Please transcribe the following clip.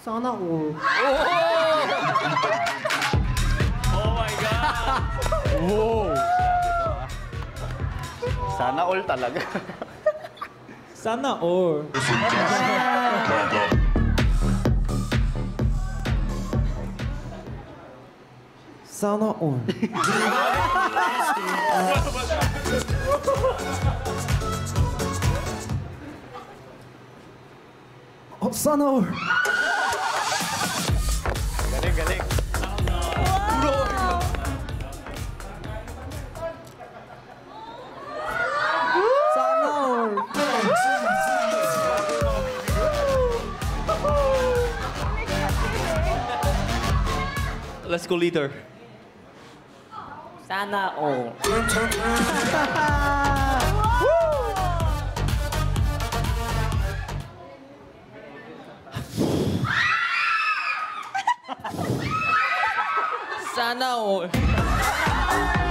Sana all. Oh my God! Wow! Sana all talaga. Sana all. Sana all. Oh, sana all. Galing, galing. Sana all. Let's go later. Sana all. Sana all.